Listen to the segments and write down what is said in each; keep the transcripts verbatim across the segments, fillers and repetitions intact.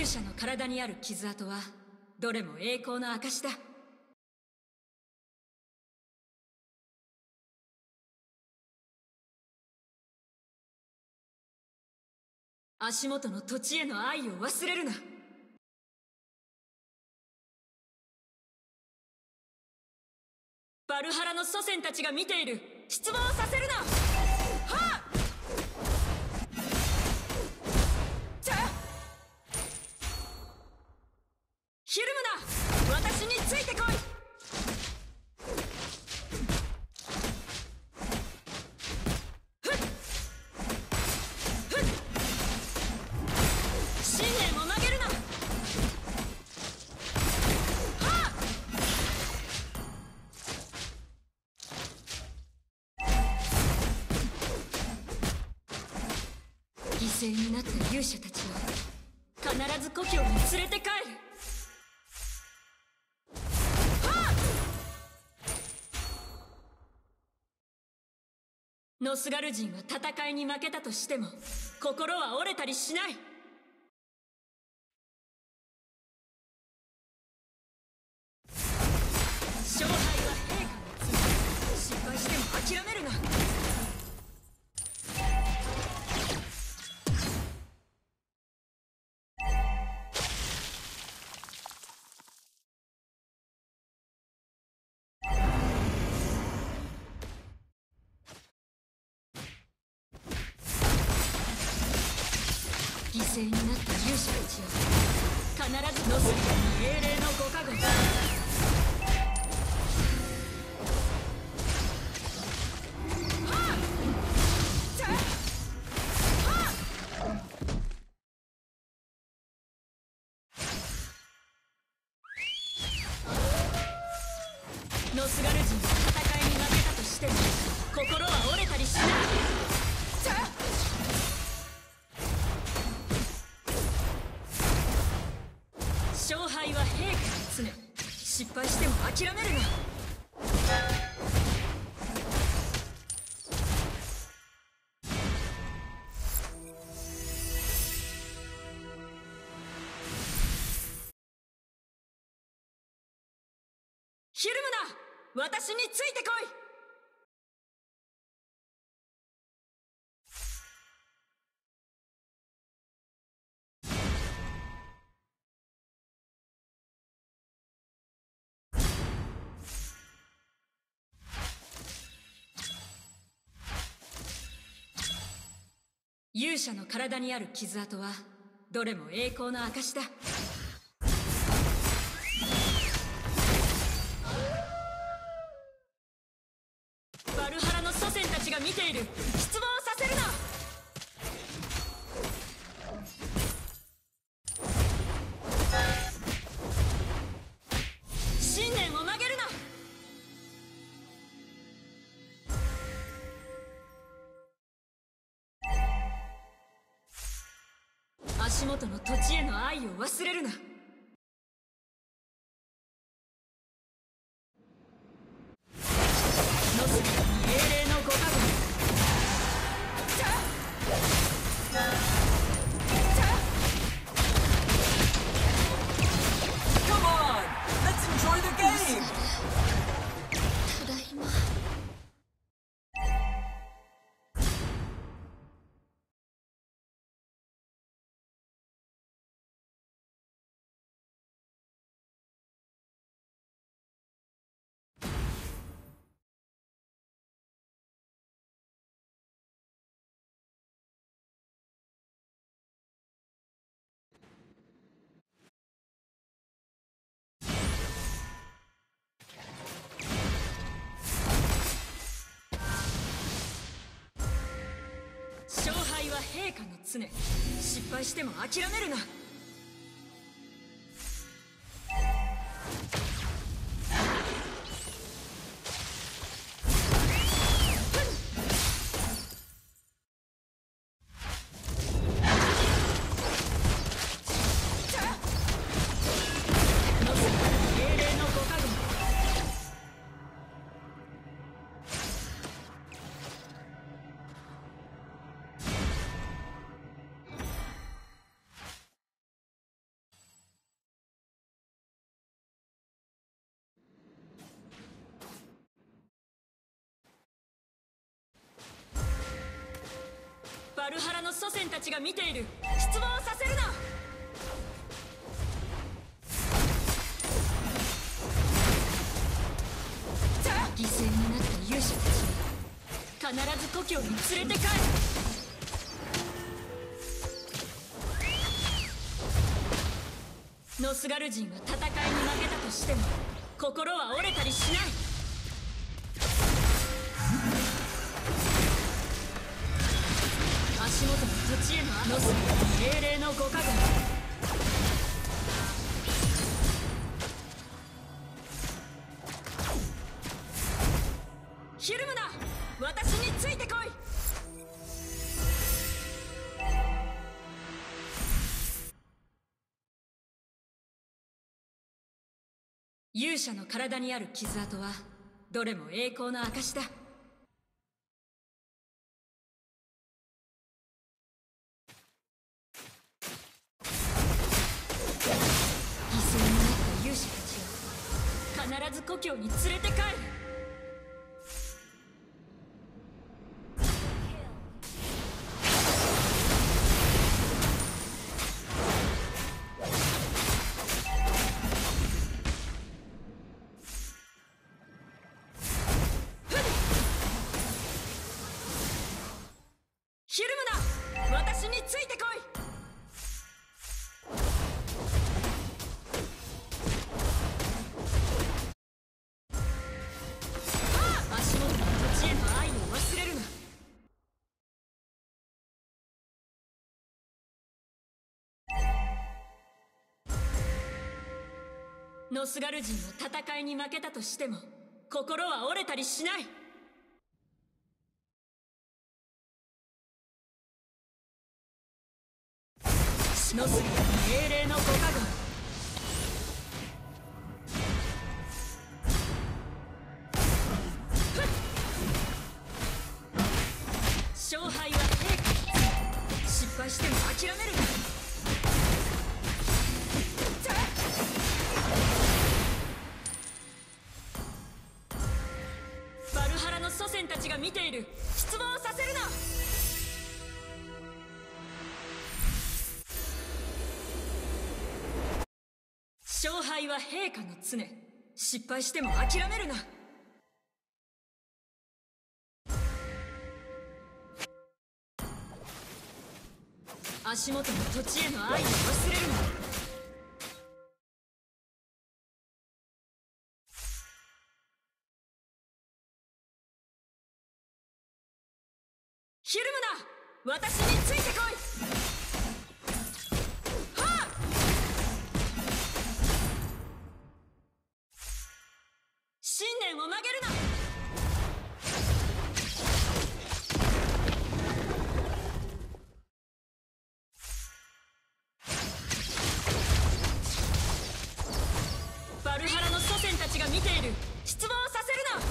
者の体にある傷跡はどれも栄光の証だ。足元の土地への愛を忘れるな。バルハラの祖先たちが見ている。失望させるな。はあ、じゃあひるむな。私についてこい。ふっふっ、信念を曲げるな。はあ、犠牲になった勇者たちを必ず故郷に連れて帰る。ノスガル人は戦いに負けたとしても心は折れたりしない。勝敗は陛下の罪。失敗しても諦めるな。犠牲になった勇者たちを必ずノスガルに英霊のご加護。ノスガル人が戦いに負けたとしても心は折れたりしない。勝敗は陛下の常。失敗しても諦めるな。ひるむな。私についてこい。勇者の体にある傷跡はどれも栄光の証だ。バルハラの祖先たちが見ている。失望させるな。信念を曲げるな。足元の土地への愛を忘れるな。ノスガルに英霊のご加護。じゃあじゃあ Come on! Let's enjoy the game! ただいま。勝敗は陛下の常。失敗しても諦めるな。ノスガルに英霊のご加護。 戦たちが見ている。失望させるな。犠牲になった勇者たちは必ず故郷に連れて帰る。ノスガル人は戦いに負けたとしても心は折れたりしない。足元の土地へのノスガル命令のご加護。ひるむな、私についてこい。勇者の体にある傷跡はどれも栄光の証だ。犠牲になった勇者たちを必ず故郷に連れて帰る。ひるむな、私についてこい。足元の土地への愛を忘れるな。ノスガル人は戦いに負けたとしても心は折れたりしない。ノスガル命令のご加護。勝敗は陛下。失敗しても諦めるな。バルハラの祖先たちが見ている。失望させるな。勝敗は陛下の常。失敗しても諦めるな。足元の土地への愛を忘れるな。ひるむな、私についてこい。信念を曲げるな。バルハラの祖先たちが見ている。失望させるな。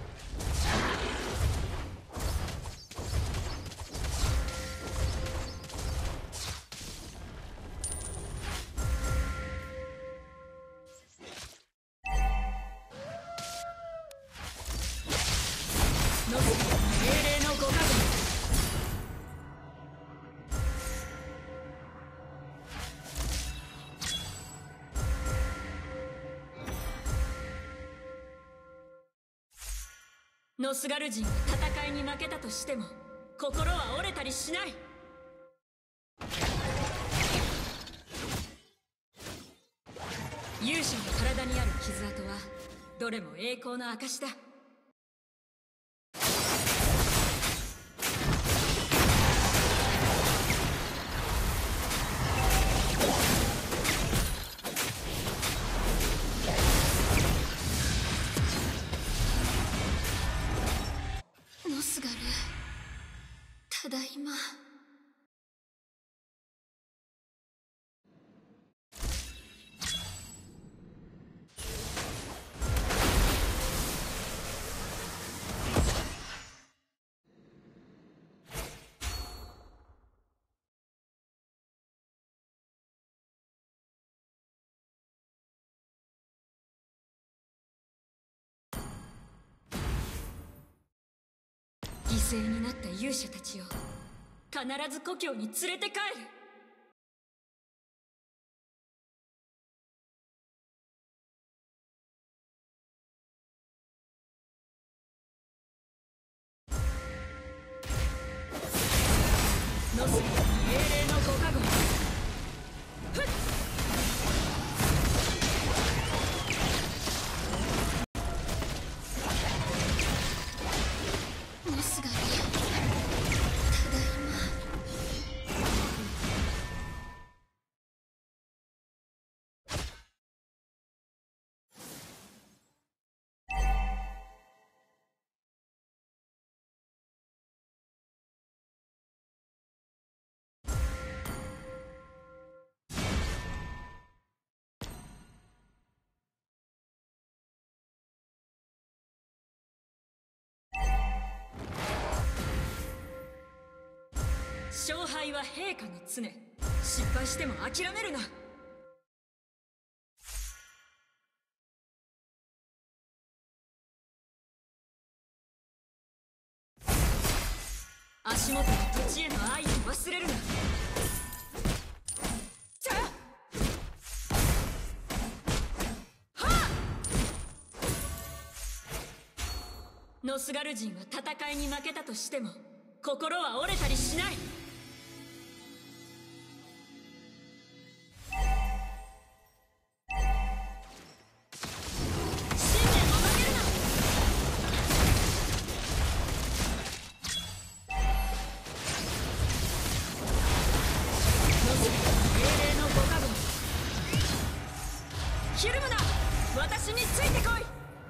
ノスガル命令のご加護。ノスガル人は戦いに負けたとしても心は折れたりしない。勇者の体にある傷跡はどれも栄光の証だ。ノスガル、ただいま。犠牲になった勇者たちよ、 必ず故郷に連れて帰る。ノスに英霊のご加護。ふっノスがただいま。勝敗は陛下の常。失敗しても諦めるな。足元の土地への愛を忘れるな。じゃあはあノスガル人は戦いに負けたとしても心は折れたりしない。ひるむな。私についてこい。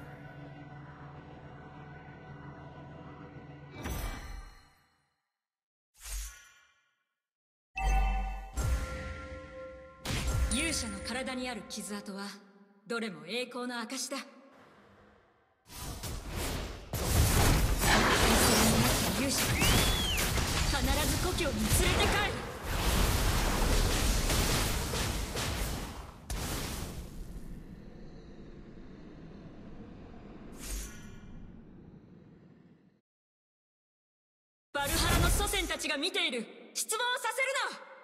勇者の体にある傷跡はどれも栄光の証だ。勇者必ず故郷に連れて帰る。バルハラの祖先たちが見ている。失望させるな。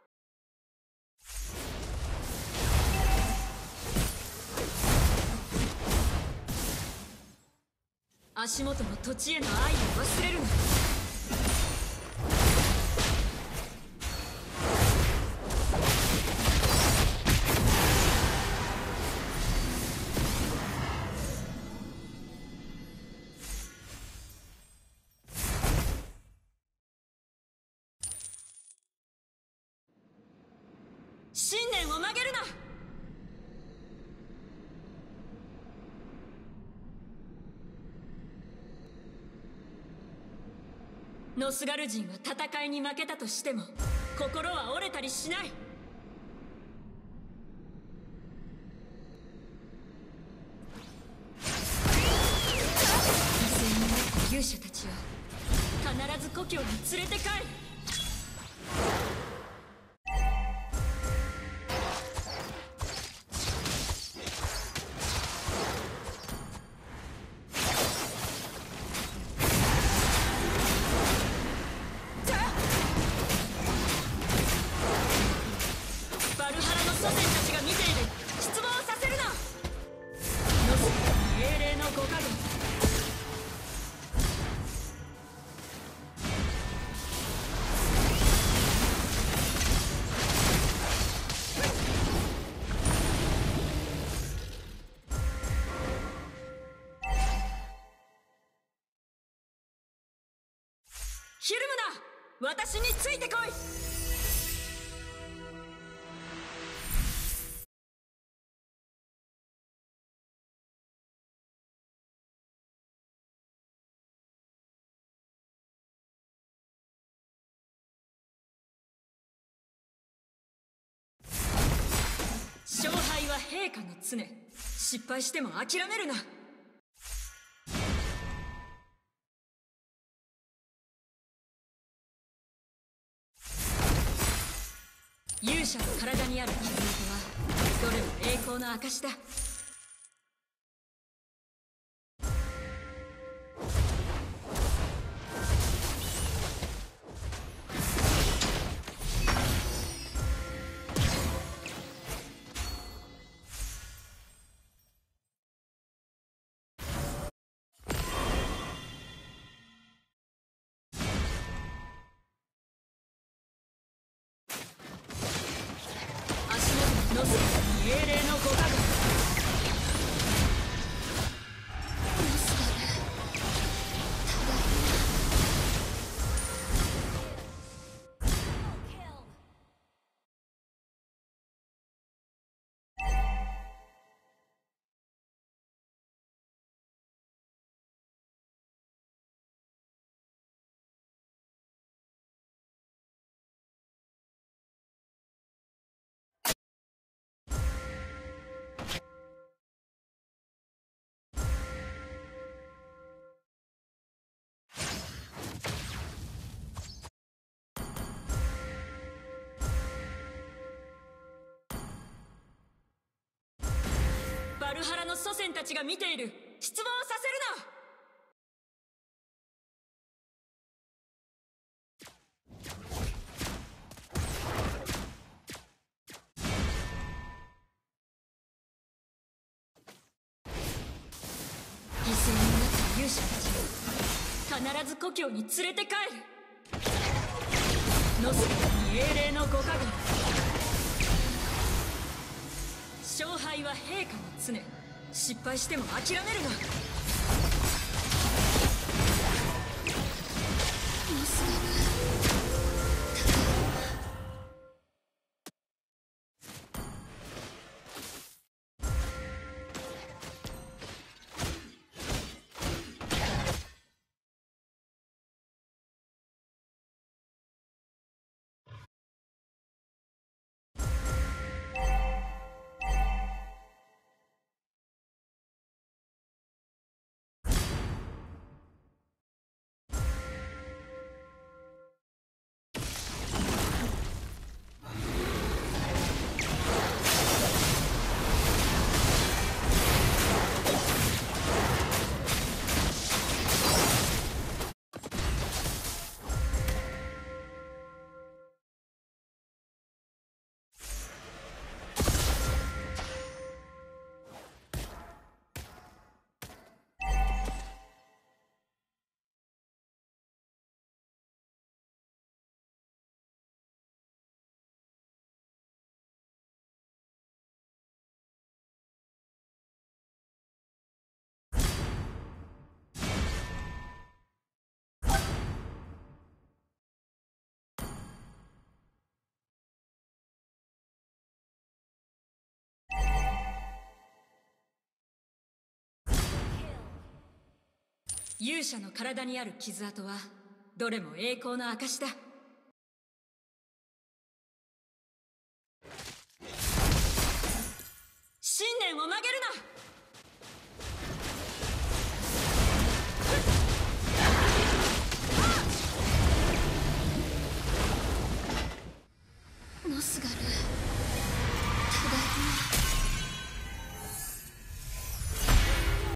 足元の土地への愛を忘れるな。信念を曲げるな。ノスガル人は戦いに負けたとしても心は折れたりしない。犠牲になった勇者たちを必ず故郷に連れて帰る。ひるむな。私についてこい。勝敗は陛下の常。失敗しても諦めるな。勇者の体にある傷跡はどれも栄光の証だ。 ノスが英霊のご加護。ノスがただバルハラの祖先たちが見ている。失望させるな。犠牲になった勇者たちを必ず故郷に連れて帰る。ノスガに英霊のご加護。勝敗は陛下の常。失敗しても諦めるな。ノスガ勇者の体にある傷跡はどれも栄光の証だ。信念を曲げるな。ノスが